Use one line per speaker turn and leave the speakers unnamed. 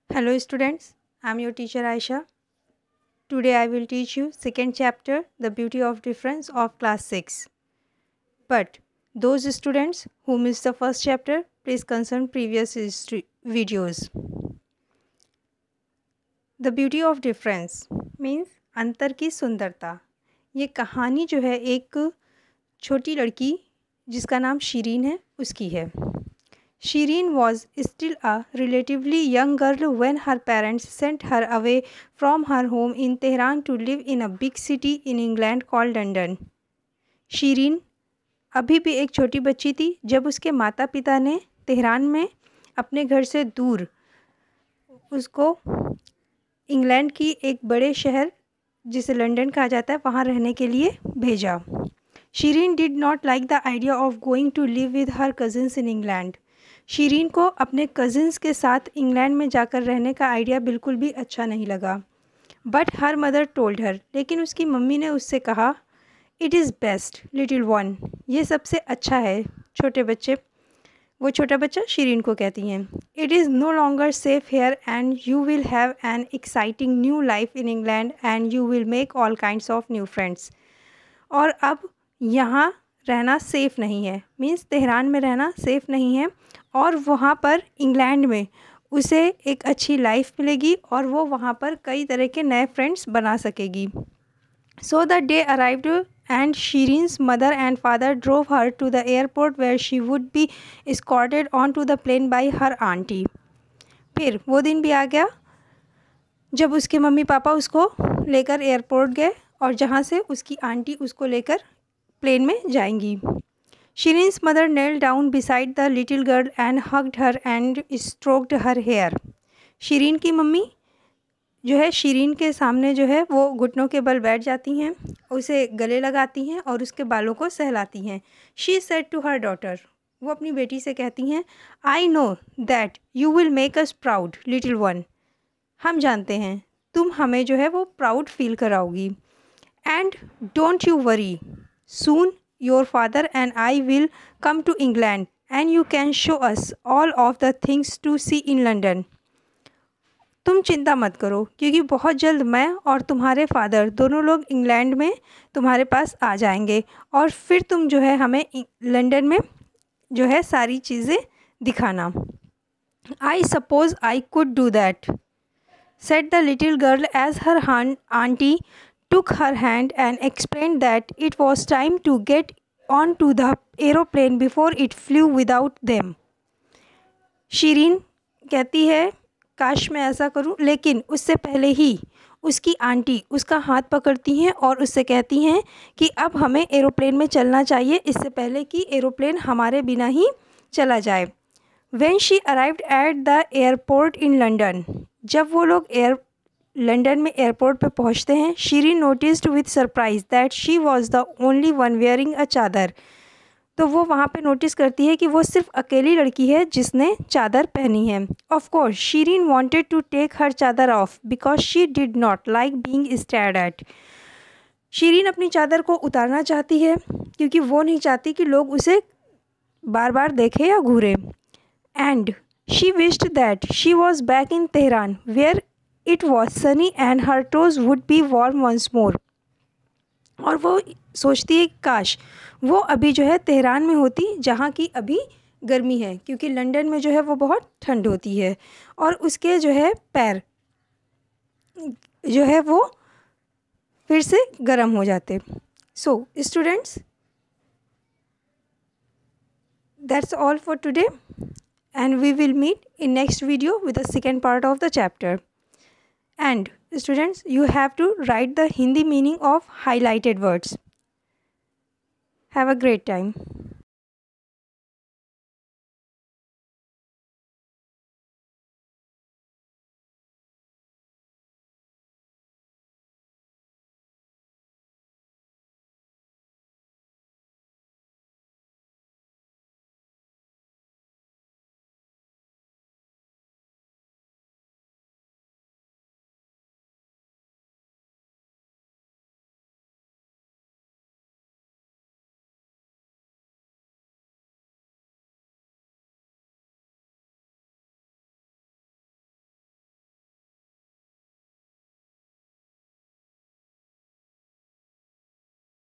Hello students, I am your teacher Aisha. Today I will teach you second chapter, The Beauty of Difference of class 6. But those students who missed the first chapter, please consult previous videos. The Beauty of Difference means अंतर की सुंदरता. ये कहानी जो है एक छोटी लड़की जिसका नाम शीरीन है उसकी है. Shireen was still a relatively young girl when her parents sent her away from her home in Tehran to live in a big city in England called London. Shireen अभी भी एक छोटी बच्ची थी जब उसके माता पिता ने तेहरान में अपने घर से दूर उसको इंग्लैंड की एक बड़े शहर जिसे लंदन कहा जाता है वहाँ रहने के लिए भेजा. Shirin did not like the idea of going to live with her cousins in England. Shirin को अपने कज़न्स के साथ इंग्लैंड में जाकर रहने का आइडिया बिल्कुल भी अच्छा नहीं लगा. But her mother told her, लेकिन उसकी मम्मी ने उससे कहा, it is best little one, ये सबसे अच्छा है छोटे बच्चे. वो छोटा बच्चा शीरीन को कहती हैं. It is no longer safe here and you will have an exciting new life in England and you will make all kinds of new friends. और अब यहाँ रहना सेफ़ नहीं है, मीन्स तेहरान में रहना सेफ़ नहीं है और वहाँ पर इंग्लैंड में उसे एक अच्छी लाइफ मिलेगी और वो वहाँ पर कई तरह के नए फ्रेंड्स बना सकेगी. So the day arrived and Shirin's mother and father drove her to the airport where she would be escorted on to the plane by her aunty. फिर वो दिन भी आ गया जब उसके मम्मी पापा उसको लेकर एयरपोर्ट गए और जहाँ से उसकी आंटी उसको लेकर प्लेन में जाएंगी. Shireen's mother knelt down beside the little girl and hugged her and stroked her hair. Shireen की मम्मी जो है शीरीन के सामने जो है वो घुटनों के बल बैठ जाती हैं, उसे गले लगाती हैं और उसके बालों को सहलाती हैं. She said to her daughter, वो अपनी बेटी से कहती हैं, I know that you will make us proud, little one. हम जानते हैं तुम हमें जो है वो प्राउड फील कराओगी. And don't you worry, soon your father and I will come to England and you can show us all of the things to see in London. तुम चिंता मत करो क्योंकि बहुत जल्द मैं और तुम्हारे फादर दोनों लोग इंग्लैंड में तुम्हारे पास आ जाएंगे और फिर तुम जो है हमें लंदन में जो है सारी चीज़ें दिखाना. I suppose I could do that, said the little girl as her auntie took her hand and explained that it was time to get onto the aeroplane before it flew without them. Shireen कहती है, काश मैं ऐसा करूं, लेकिन उससे पहले ही उसकी आंटी उसका हाथ पकड़ती हैं और उससे कहती हैं कि अब हमें एरोप्लेन में चलना चाहिए इससे पहले कि एरोप्लेन हमारे बिना ही चला जाए. When she arrived at the airport in London, जब वो लोग लंदन में एयरपोर्ट पर पहुंचते हैं, Shirin noticed with surprise that she was the only one wearing a चादर. तो वो वहाँ पे नोटिस करती है कि वो सिर्फ अकेली लड़की है जिसने चादर पहनी है. Of course Shirin wanted to take her चादर off because she did not like being stared at. Shirin अपनी चादर को उतारना चाहती है क्योंकि वो नहीं चाहती कि लोग उसे बार बार देखें या घूरें. And she wished that she was back in Tehran where it was sunny and her toes would be warm once more. और वो सोचती है काश वो अभी जो है तेहरान में होती जहाँ की अभी गर्मी है क्योंकि लंदन में जो है वो बहुत ठंड होती है और उसके जो है पैर जो है वो फिर से गर्म हो जाते. So students, that's all for today and we will meet in next video with the second part of the chapter. And students, you have to write the Hindi meaning of highlighted words. Have a great time.